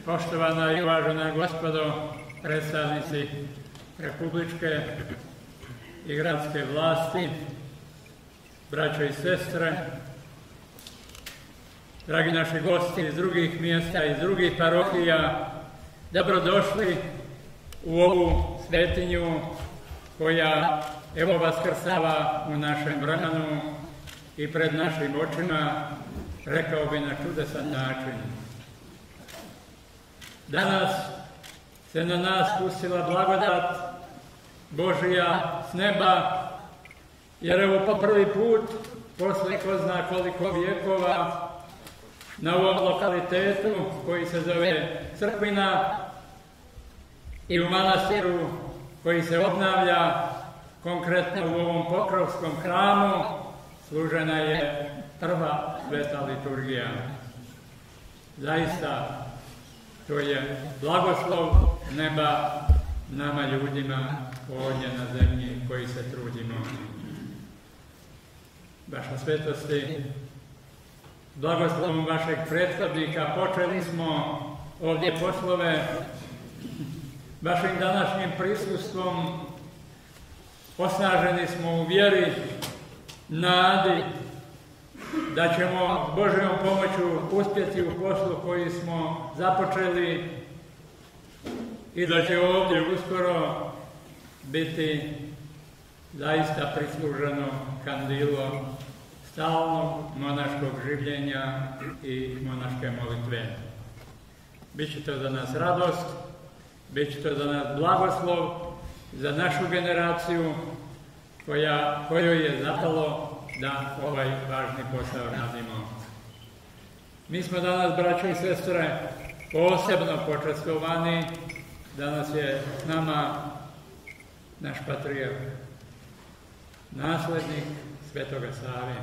Poštovana i uvažena gospodo predstavnici republičke i gradske vlasti, braćo i sestre, dragi naši gosti iz drugih mjesta, iz drugih parohija, dobrodošli u ovu svetinju koja evo vaskrsava u našem vremenu i pred našim očima, rekao bi na čudesan način. Danas se na nas spustila blagodat Božija s neba, jer evo po prvi put, posle ko zna koliko vjekova, na ovom lokalitetu koji se zove Crkvina i u manastiru koji se obnavlja, konkretno u ovom Pokrovskom hramu, služena je prva sveta liturgija. Zaista, to je blagoslov neba nama ljudima ovdje na zemlji koji se trudimo. Vaša svetosti, blagoslovom vašeg prethodnika počeli smo ovdje poslove. Vašim današnjim prisustvom osnaženi smo u vjeri, nadi da ćemo Božjom pomoću uspjeti u poslu koji smo započeli i da će ovdje uskoro biti zaista prisluženo kandilo stalnog monaškog življenja i monaške molitve. Biće to za nas radost, biće to za nas blagoslov, za našu generaciju kojoj je zapalo da ovaj važni posao radimo. Mi smo danas, braćo i sestre, posebno počastvovani. Danas je s nama naš patrijarh, naslednik Svetoga Save.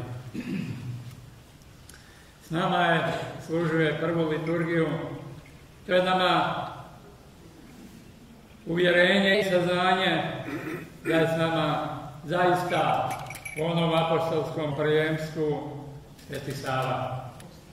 S nama je služio prvu liturgiju. To je nama uvjerenje i saznanje da je s nama zaista u onom apostolskom prijemstvu Sveti Sava.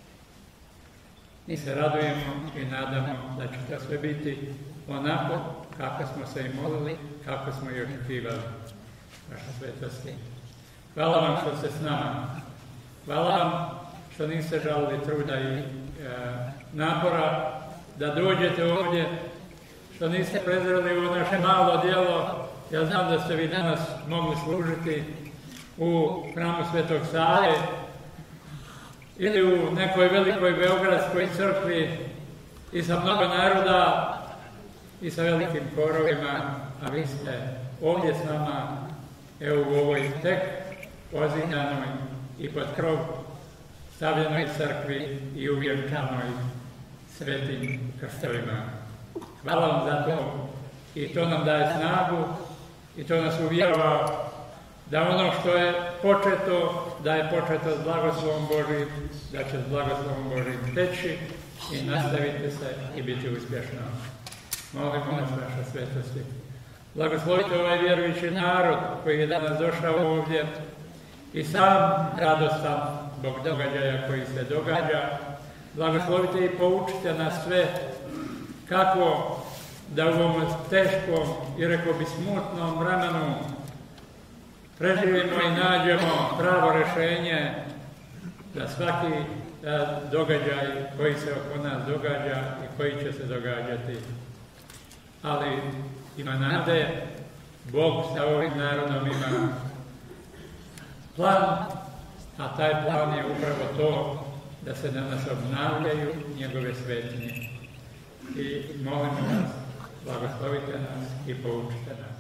Mi se radujemo i nadamo da će to sve biti onako kako smo se i molili, kako smo i očekivali. Vaša svetosti. Hvala vam što ste s nama. Hvala vam što niste žalili truda i napora da dođete ovdje, što niste prezreli u naše malo djelo. Ja znam da ste vi danas mogli služiti u hramu Svetog Save ili u nekoj velikoj beogradskoj crkvi i sa mnogo naroda i sa velikim korovima, a vi ste ovdje s nama, evo u ovoj tek ozidjanoj i pod krov stavljenoj crkvi i uvjenčanoj svetim krstovima. Hvala vam za to i to nam daje snagu i to nas uvjerava da ono što je početo, da je početo s blagoslovom Božijim, da će s blagoslovom Božijim teći i nastavite se i biti uspješno. Molimo nas, vaša svetosti. Blagoslovite ovaj vjerujući narod koji je danas došao ovdje i sam radostan zbog događaja koji se događa. Blagoslovite i poučite nas sve kako da u ovom teškom i rekao bi smutnom vremenu preživimo i nađemo pravo rješenje za svaki događaj koji se oko nas događa i koji će se događati. Ali ima nade, Bog sa ovim narodom ima plan, a taj plan je upravo to da se danas obnavljaju njegove svetinje. I molimo vas, blagoslovite nas i poučite nas.